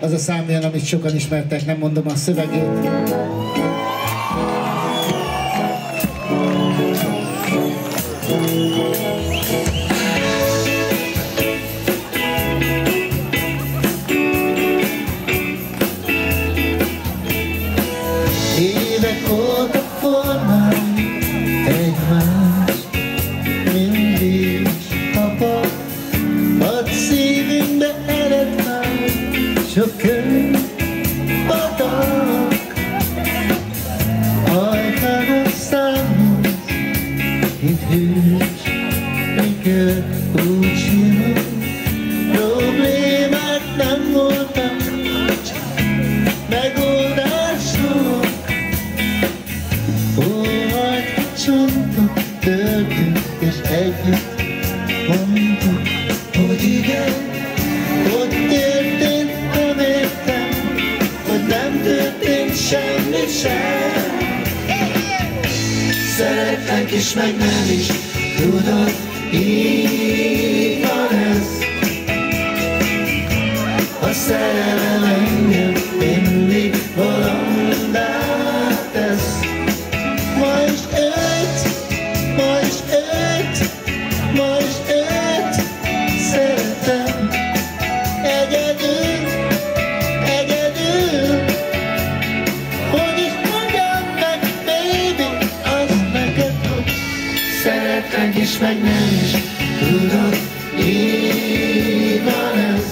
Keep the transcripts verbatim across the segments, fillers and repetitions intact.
az a szám jön, amit sokan ismertek, nem mondom a szövegét. Évek óta formáljuk egymást, mindig apa, a szívünkbe ered már sok könyv, a dalok, ajtán a számhoz, itt hűs, mikor úgy simul, problémák nem voltak, megoldások. Óhajt csontok, töltünk, és együtt mondtuk, hogy igen, hogy történt, nem értem, hogy nem történt semmi sem. Szeretlek is, meg nem is, tudod, így van ez. A szerelem engem mindig valamondá tesz. Ma is őt, ma is őt, ma is őt szeretem. Egyedül, egyedül. Hogy is mondjam meg, baby, azt neked, hogy szeretlek is, meg nem is, tudod, így van ez.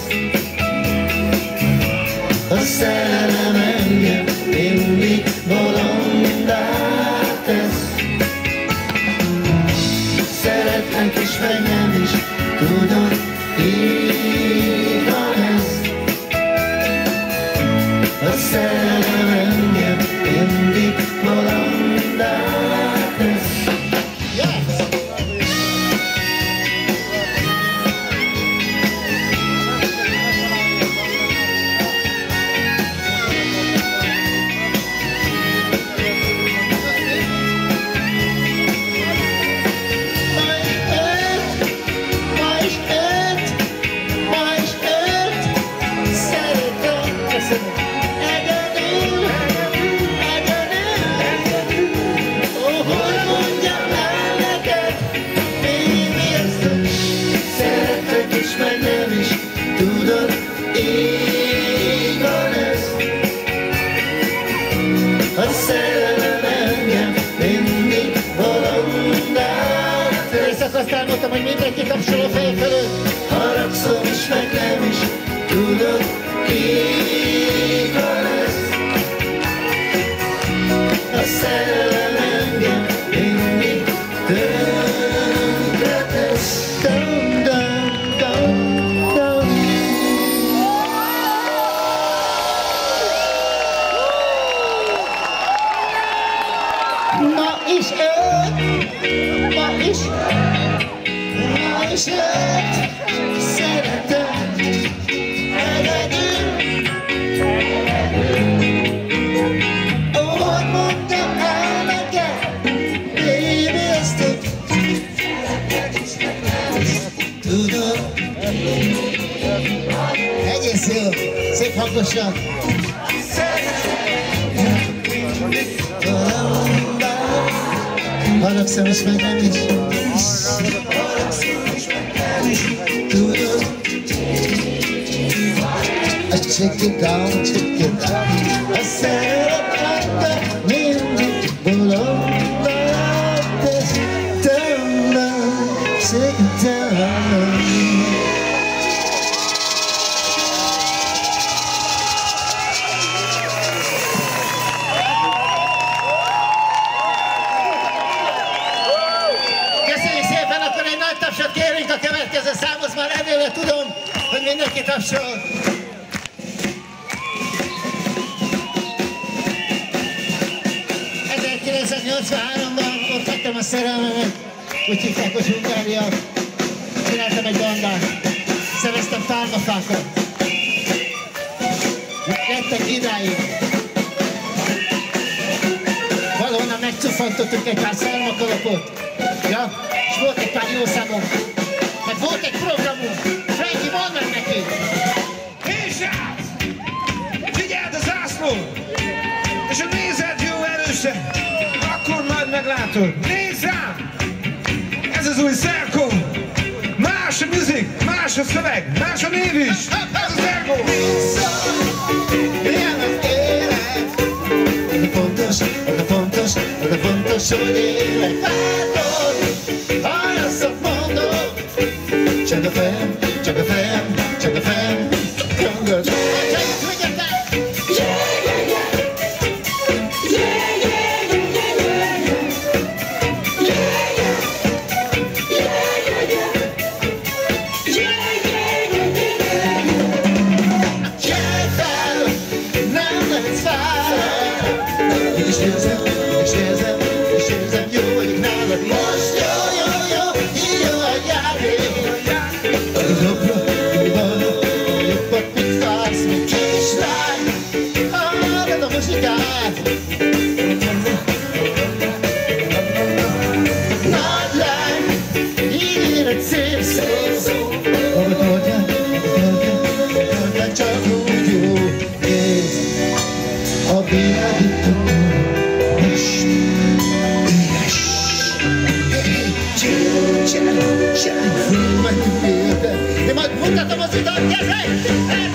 A szerelem engem mindig valamondá tesz. Szeretlek is, meg nem is, tudod, így van ez. A szerelem engem mindig valamondá tesz. Aztán mondtam, hogy mindenki kapcsol a feje fölött. Haragszom is, meg nem is, tudod, így van ez. A szerelem engem mindig tönkre tesz. Dum, dum, dum, dum. Ma is őt, ma is Ma is őt szeretem, egyedül. Ó, hogy mondjam el neked, baby, ezt tud. Tudod, egész jó, szép hangosan. haragszom is, meg nem is. Haragszom is, meg nem is. Tudod, check it down, check it down. A szeretetben mindig bolondá tesz. Down, down, check it down. Kérünk a következő számhoz, már előre tudom, hogy mindenki tapsol. ezerkilencszáznyolcvanháromban ott hagytam a szerelmemet, úgy hívták, hogy Hungária. Csináltam egy bandát, szereztem pálmafákat. Lettek idáig. Valahonnan megcufantottunk egy pár szalmakalapot. Ja, és volt egy pár jó számunk. Meg volt egy programunk. Frankie, mondd meg neki! látod, nézd rám! Ez az új Szerkó! Más a music, más a szöveg, más a név is! Ez a Szerkó! Milyen az élet? Az a fontos, az a fontos, az a fontos, hogy élek. Látod, ha rosszat mondom, csak a fejem, csak a fejem, csak a fejem, gyöngöd. És érzem, és érzem, és érzem, jó vagyok nálad. Most jó, jó, jó, így jó a játék. Az jobbra, így balra, jobbat, mit vársz, mint kislány. Hallod a muzsikát. Nagy lány, így éred szép szó. Ahogy oldjál, ahogy oldjál, oldjál, csak úgy jó. Nézd, a világítom. Én majd mutatom az utat, kezek!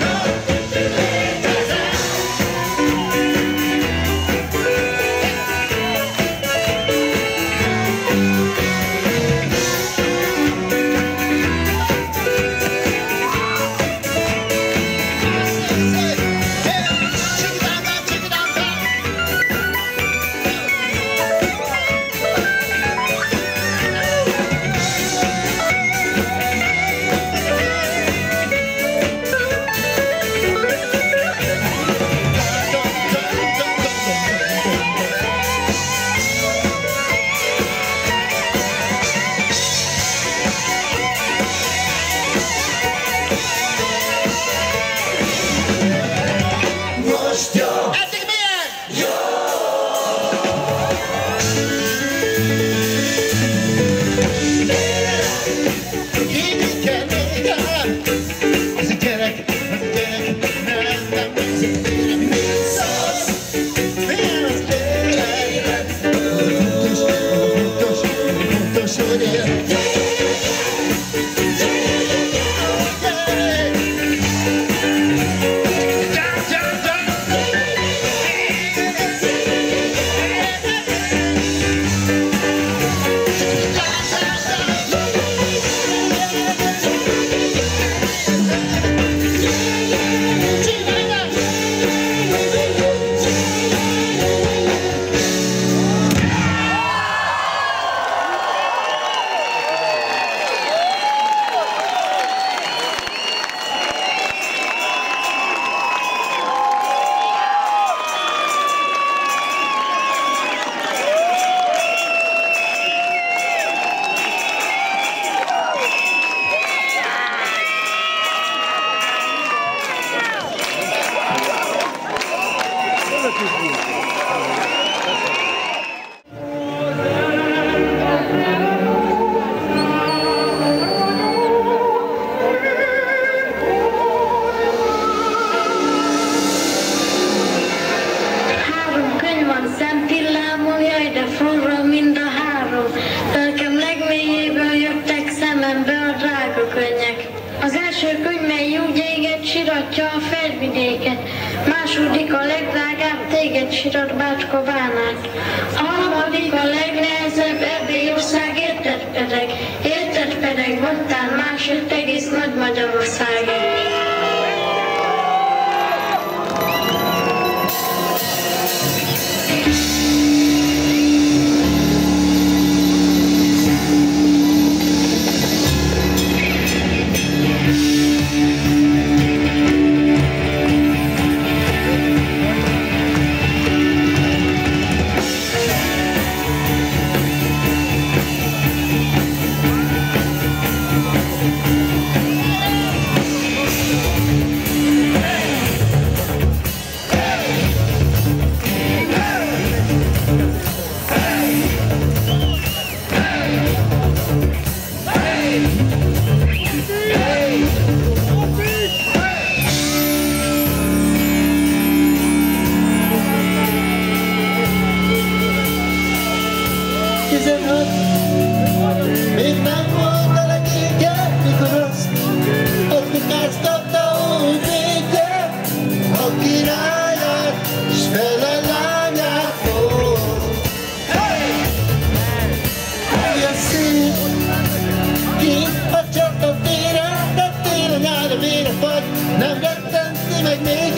Az első könyv, mely úgy éget, siratja a felvidéket. Második a legdrágább, téged sirat Bácska Bánát. A harmadik a legnehezebb, Erdélyország, érted pedig, érted pedig, voltál másért egész Nagy Magyarországért.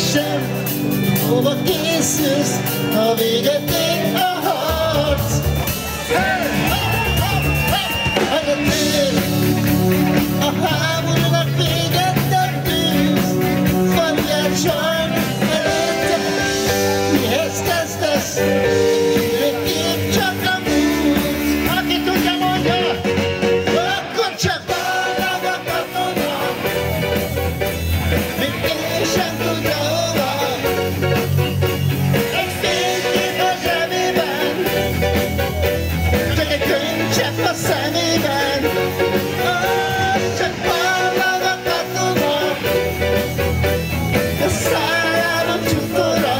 sem, hova készülsz, ha véget ér a harc. Az a tér, a háborúnak véget nem tűz, fagyját sajnos előtte, mihez kezdesz? Épp csak a múlt, aki tudja mondja, akkor csak vallag a katona, még én sem tudja hova. Egy fénykép a zsebében, csak egy könycsepp a szemében, az csak vallag a katona, a szájában csutora.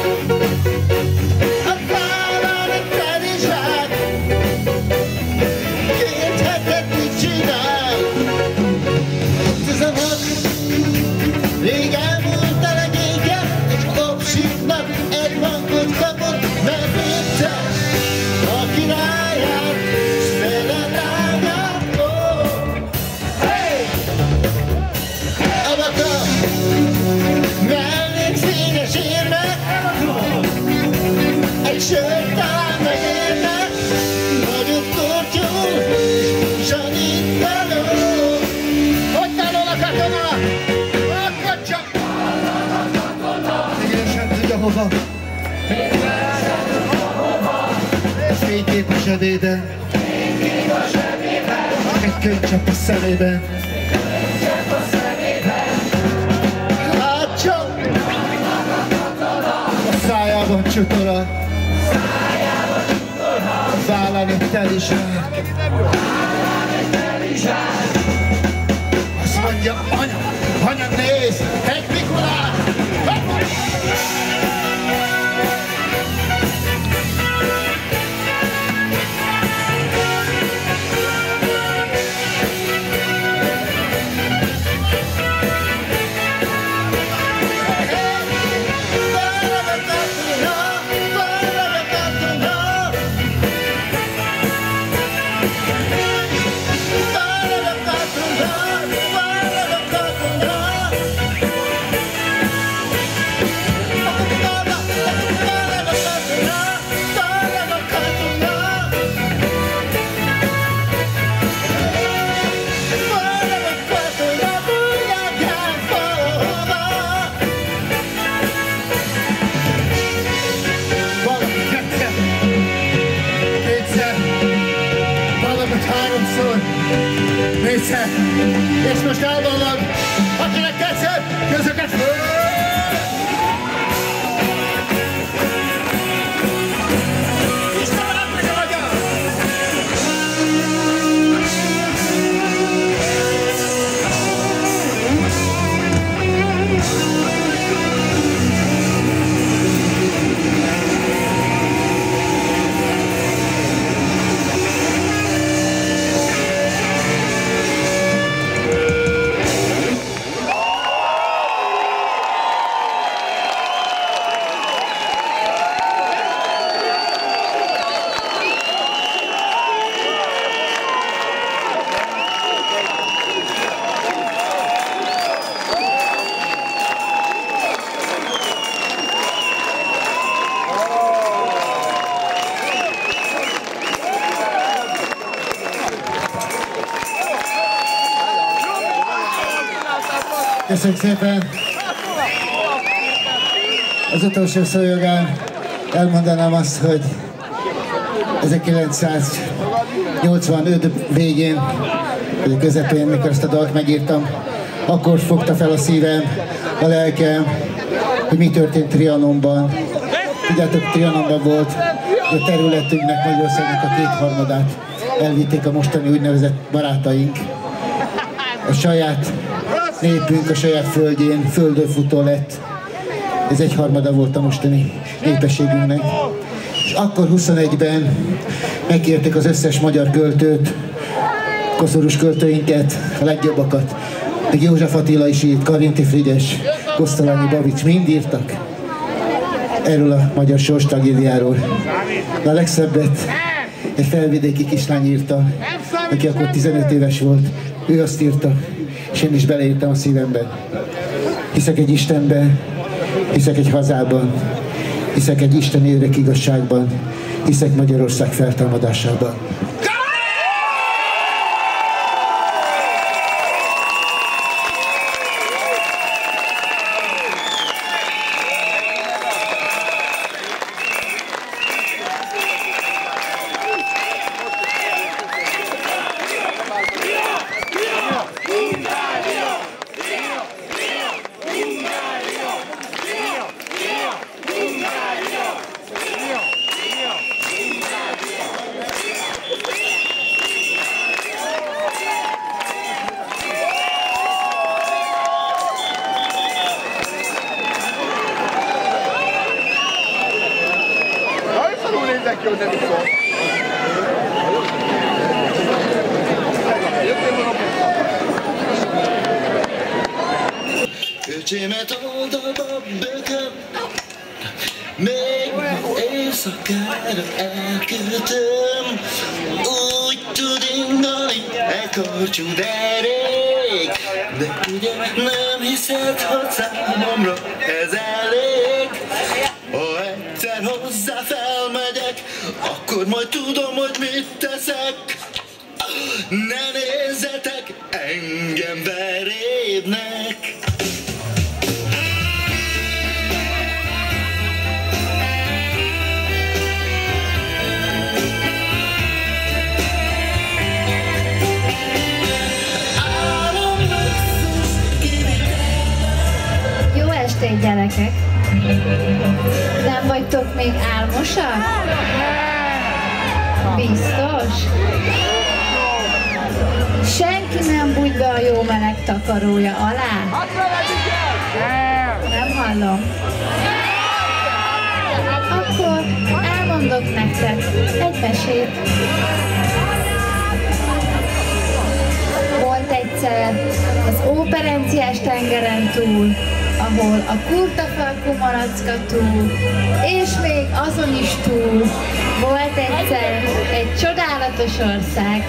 Rég elmúlt a legéke, egy obsiknak egy bankot kapott, mert védte a királyát, s feledrágát. Oh! Hey! Abaka, mellék fényes érnek, egy sört talán megérnek, nagyobb kortyol, s annyit való. Hogy tanul a katona? Hova? Fénykép a zsebében, egy könycsepp a szemében. Hát csak a szájában csutora, a vállán egy telizsák. Azt mondja, anya, anya nézd, egy Mikulás! És most elvallad, akinek tetszett, közöket föl! Istenem, meg a magyar! Köszönjük szépen! Az utolsó szó jogán elmondanám azt, hogy ezerkilencszáznyolcvanöt végén, vagy a közepén, mikor ezt a dalt megírtam, akkor fogta fel a szívem, a lelkem, hogy mi történt Trianonban. Tudjátok, Trianonban volt, hogy a területünknek, Magyarországnak a kétharmadát elvitték a mostani úgynevezett barátaink. A saját népünk a saját földjén földönfutó lett. Ez egyharmada volt a mostani népességünknek. És akkor huszonegyben megkérték az összes magyar költőt, koszorús költőinket, a legjobbakat. Még József Attila is írt, Karinti Frigyes, Kosztolányi Babics, mind írtak erről a magyar sorstragédiáról. De a legszebbet egy felvidéki kislány írta, aki akkor tizenöt éves volt. Ő azt írta, és én is beleírtam a szívembe. Hiszek egy Istenbe, Hiszek egy hazában, hiszek egy Isten érek igazságban, hiszek Magyarország feltámadásában. Öcsémet oldalba bököm, még éjszakára elkötöm. Úgy tud indulni egy kortyú derék, de ugye nem hiszed, hogy számomra ez elég. Ha egyszer hozzá felmegyek, akkor majd tudom, hogy mit teszek. Ne nézzetek engem verébnek. Jó estét, gyerekek! Nem vagytok még álmosak? Biztos? Senki nem bújt be a jó meleg takarója alá? Nem hallom. Akkor elmondok nektek egy mesét. Volt egyszer az Óperenciás tengeren túl, ahol a kurtafalkú malacka túl, és még azon is túl volt egyszer egy csodálatos ország.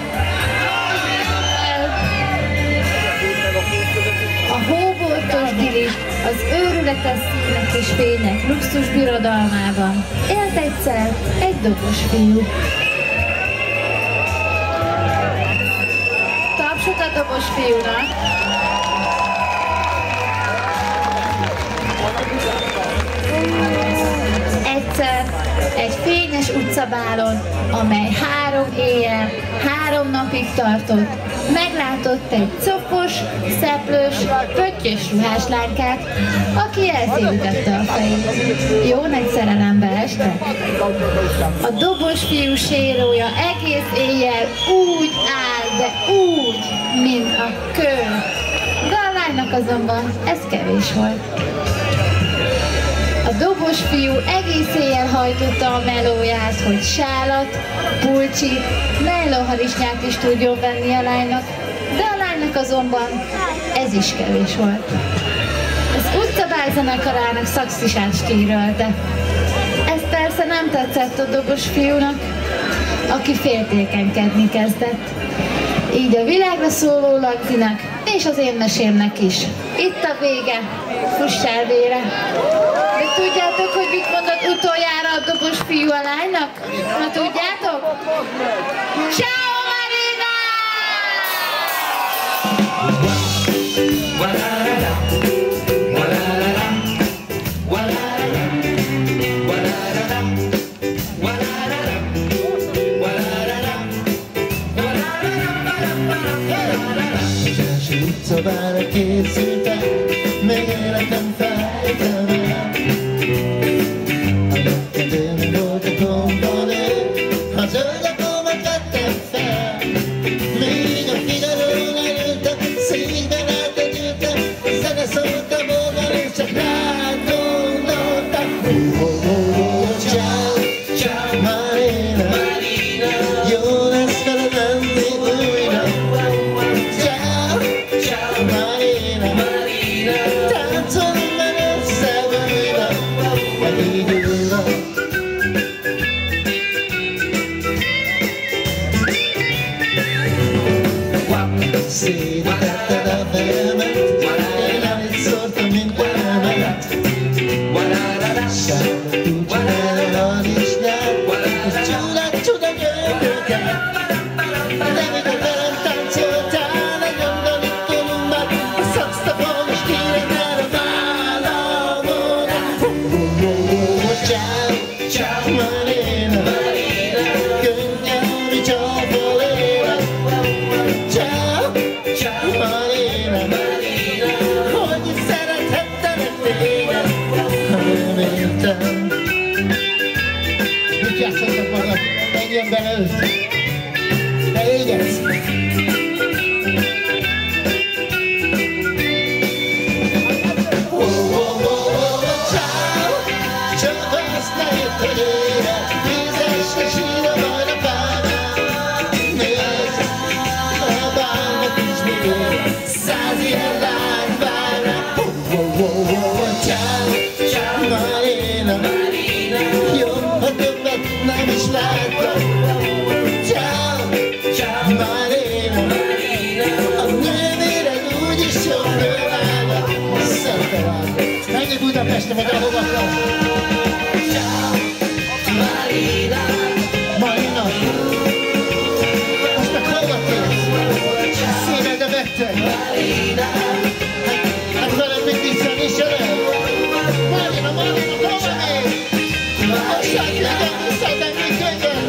A hóboltos Dili az őrületes színek és fények luxus birodalmában élt egyszer egy dobos fiú. Tapsot a dobos fiúnak! Egyszer egy fényes utcabálon, amely három éjjel, három napig tartott, meglátott egy copos, szeplős, pöttyös ruhás lánykát, aki elszívítette a fejét. Jó nagy szerelembe estek. A dobos fiú sérója egész éjjel úgy áll, de úgy, mint a kő. De a lánynak azonban ez kevés volt. A dobos fiú egész éjjel hajtotta a melóját, hogy sálat, pulcsit, mellóharisnyát is tudjon venni a lánynak, de a lánynak azonban ez is kevés volt. Az utcabál zenekarának szaxisát stírölte. Ez persze nem tetszett a dobos fiúnak, aki féltékenykedni kezdett. Így a világra szóló lagzinak és az én mesémnek is. Itt a vége, fussál vére! De tudjátok, hogy mit mondott utoljára a dobos fiú a lánynak? Na tudjátok? Ciao Marina! Utcabára készültem, még életem felejtem el. A megkedőn volt a kompanő, a zöld akomat vettem fel. Még a Figarónál ültem, szívben átegyültem, zene szóltam volna, és csak rád gondoltam. Oh, oh, oh, oh, ciao, ciao, Marina, jó lesz veled menni újra. Szédítetted a fejemet, én amit szórtam, mint elemet. Ciao, ciao Marina, könnyen csapolera. Ciao, ciao Marina, hogy szerethettelek téged, ha nem értem. Mit játszottak magad? Menjen bele őt! Te égetsz! Nem is láttam. Ciao, ciao Marina, a nővéred úgyis jobb nővága. Szeretem. Menj Budapestre, vagy ahova akarsz. Ciao Marina, Marina, most meg hova térsz? A szíved a beteg. Marina, hát veled még viccen is jelen. Marina, Marina, hova mész? A sajtjában visszaadnak mi könyvön!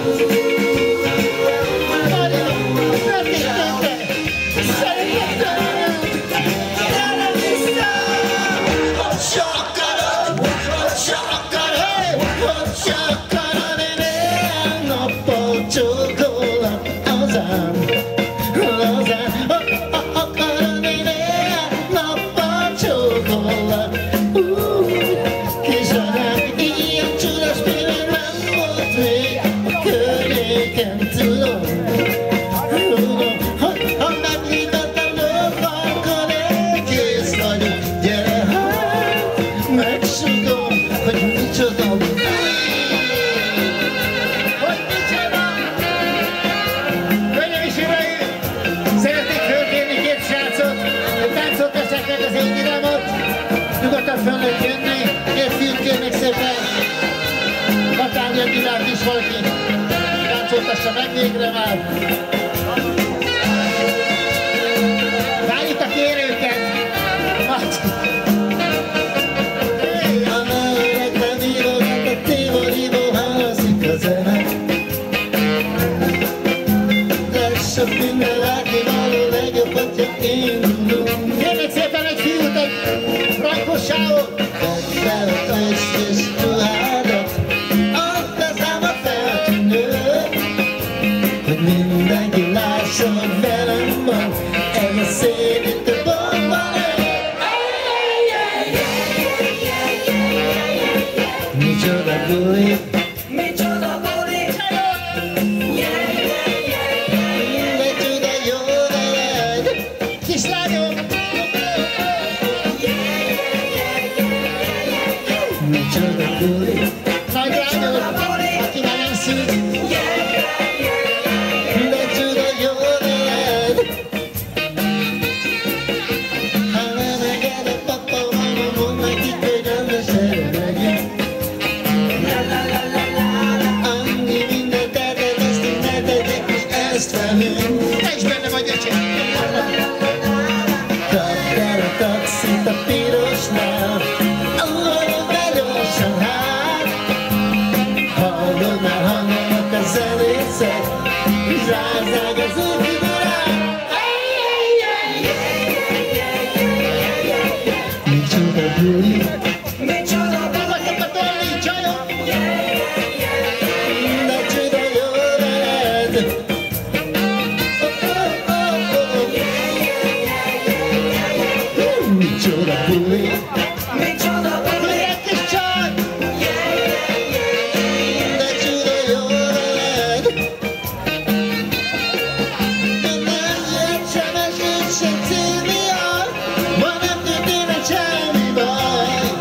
Marina, nem is többre! Szeretem tőlem! Gyere vissza! Hogy se akarod! Hogy se akarod! Hogy se akarod! Én éjjel nappal csókolom azán! Lazán! Akarod én éjjel nappal csókolom! Kisanyám, ilyen csudas pillanat nem volt még a környéken, tudom. Tudom, hogy ha meghívottam nőfarkon, én kész vagyok. Gyere hát, megsugom, hogy micsoda vagy. Hogy micsoda? Hölgyeim és uraim, szeretnék fölkérni két srácot, hogy táncoltassák meg az én irámot. Nyugodtan föl lehet jönni, két fiút kérnék szépen. Katánya Gyilát is valaki táncoltassa meg végre már. Várjuk a kérőket! A nőrekre vírogat a tévorívó, hallazik a zene. De sok minden látnivaló, legjobb, hogyha indulunk. Kérnék szépen egy fiút, egy Frankosságot! Vedd fel a tőzsdés ruhádat, add az álma feltűnő, hogy mindenki lássa, hogy velem van, ez a szép itt a bomban ő. Micsoda buli, micsoda buli, de csuda jó veled, kislányom! Micsoda buli, nagy lányod, aki már nem szült, de csuda jó veled. Ha nem enged a papa, mama, mondd nekik, hogy rendesen megyünk. Annyi mindent elterveztünk nektek, és ezt velünk. Te is benne vagy, öcsém! Kapd el a taxit a pirosnál, ahol begyorsan hát. Hallod már hangolnak a zenészek, zsázág az útvidorán. Micsoda buli, micsoda buli, vagyok a tolli csajok, de csuda jó veled. Micsoda buli, micsoda buli, egy kis csaj, de csuda jó veled. Nem jött sem esőt, sem címiar, ma nem történhet semmi baj.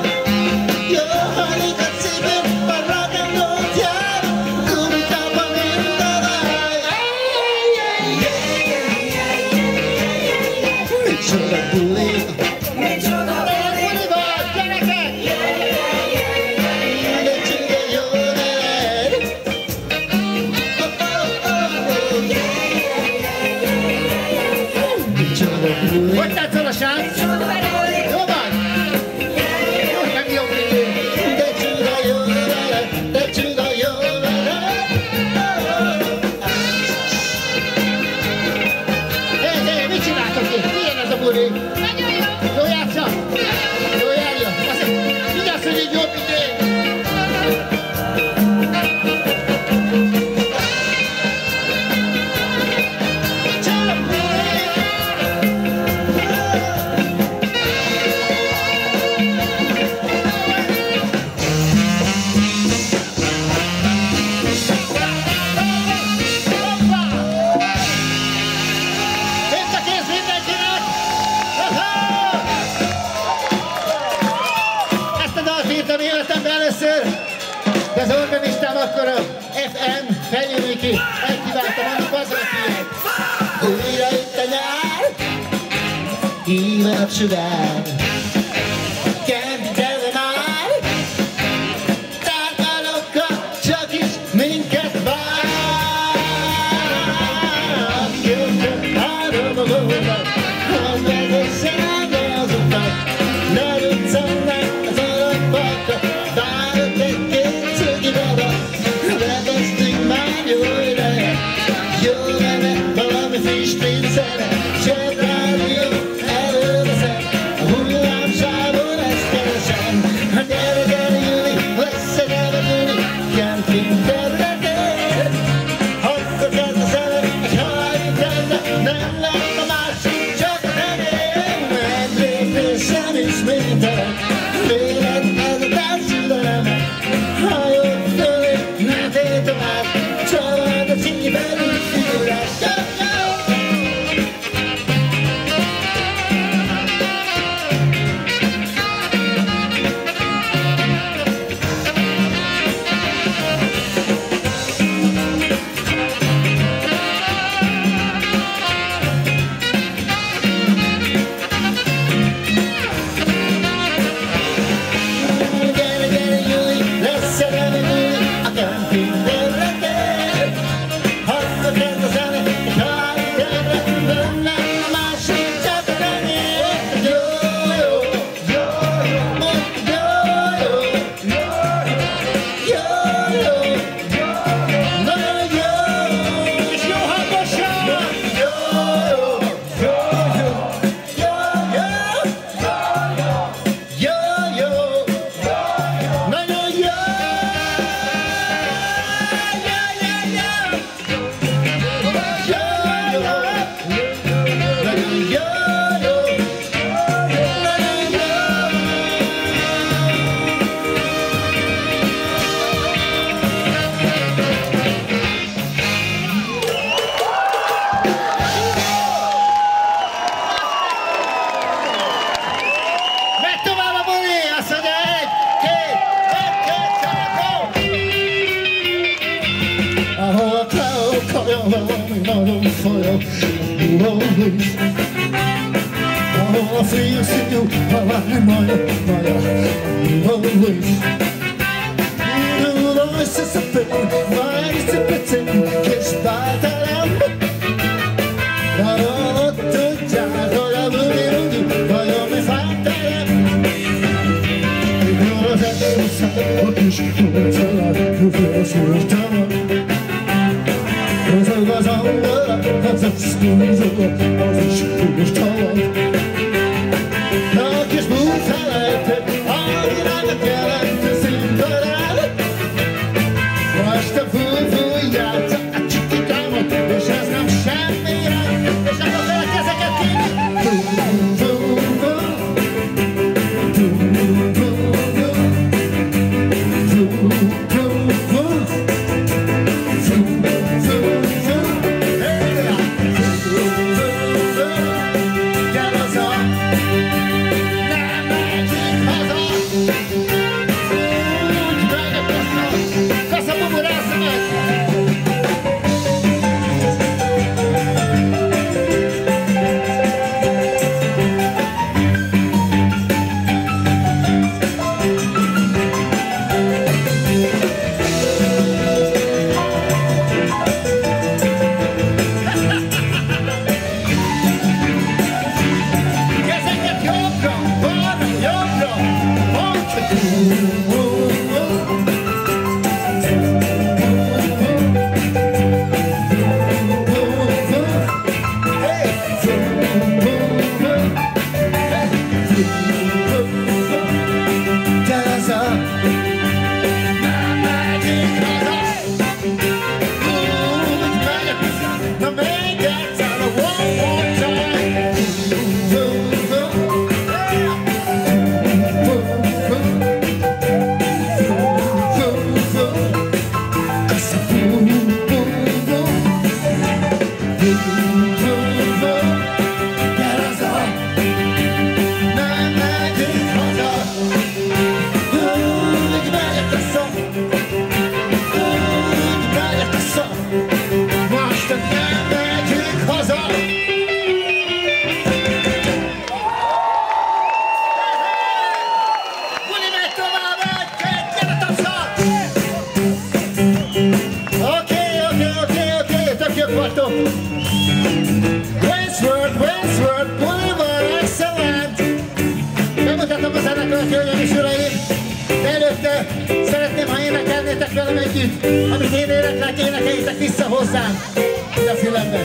életemben először, de az organistám akkor a ef em Fenyőméki elkívántam, annak az a figyelj. Újra itt a nyár, híven a sugár, Kendi gyere már, tárgyalókkal csak is minket vár. Jöjjön három a gólat, az vezessége az utat, ne rúccanak az alapfakra, várok egy-két szögi baba, ledeztünk már jó ideje, jó lenne valami friss pénzere, zsebrádió előveszem, a hullámsávon ezt keresem. Hát gyere, gyere, Júli, lesz egy elvetőni, camping területén. Akkor kezd a zene, egy halályi tenne, nem lenne másik, csak a enyém. Egy lépésen ismételek, véled ez a társadalmat, hajó fölé, ne tégy tovább, család a csívelű figurás. Ahol a félszínű halálni maja, maja, always. Indul összeszepén, majd szepecén, kis bátelem. Vajon ott tudják, hogy a bőri vajon mi fájtelem. Indul az egészet, a kis kulcsalát, jövő a szültalan. Közög az angola, az a szkúzol, az is kulcstalan. A kis búfelejtő, aminek jelentő színpadán. Most a fúj-fúj játsza a csikikámot, és ez nem semmire, és akkor fel a kezeket kívül. Fú-fú-fú, fú-fú-fú, fú-fú-fú. Gyere az velem együtt, amit én éneklek, énekeljétek vissza hozzám, ide a fülembe.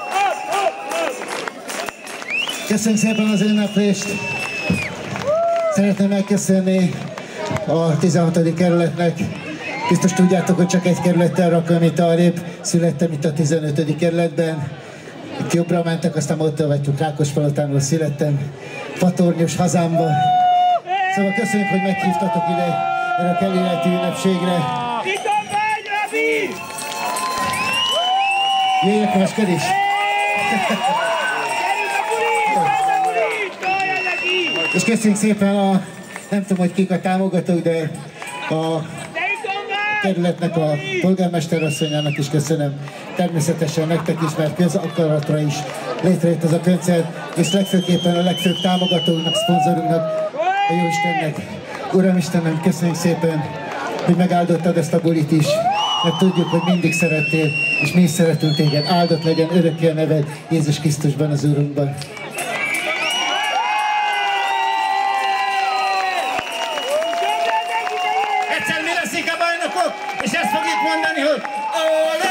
Köszönjük szépen az ünneplést! Szeretném megköszönni a tizenhatodik kerületnek. Biztos tudjátok, hogy csak egy kerülettel Rakony arrébb születtem itt a tizenötödik kerületben. Itt jobbra mentek, aztán ott vagytuk, Rákospalotánról születtem, Fatornyos hazámban. Szóval köszönjük, hogy meghívtatok ide erre a keléleti ünnepségre. Jöjjek most is! És köszönjük szépen a, nem tudom, hogy kik a támogatók, de a kerületnek, a polgármesterasszonyának is köszönöm. Természetesen nektek is, mert közakaratra is létrejött ez a koncert, és legfőképpen a legfőbb támogatóknak, szponzorunknak, a Jóistennek. Uram Istenem, köszönjük szépen, hogy megáldottad ezt a bulit is, mert tudjuk, hogy mindig szerettél, és mi is szeretünk téged. Áldott legyen örökké a neved Jézus Krisztusban, az Úrunkban. Egyszer mi leszik a bajnokok, és ezt fogjuk mondani, hogy olé!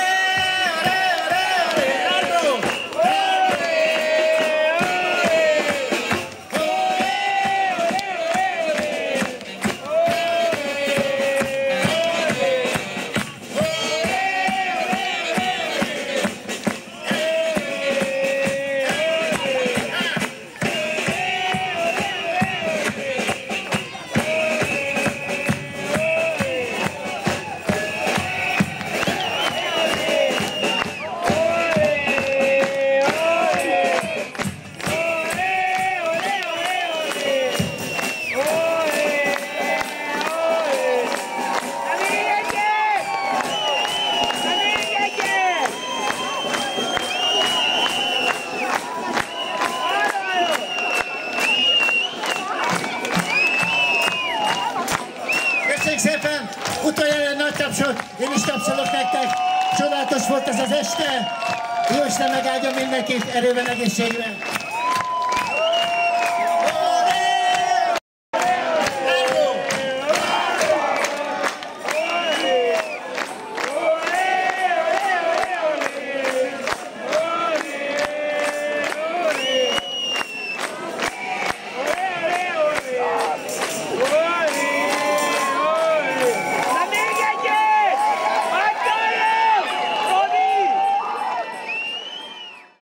Szépen, utoljára nagy tapsot, én is tapsolok nektek. Csodálatos volt ez az este. Jóisten megáldja mindenkit erőben, egészségben.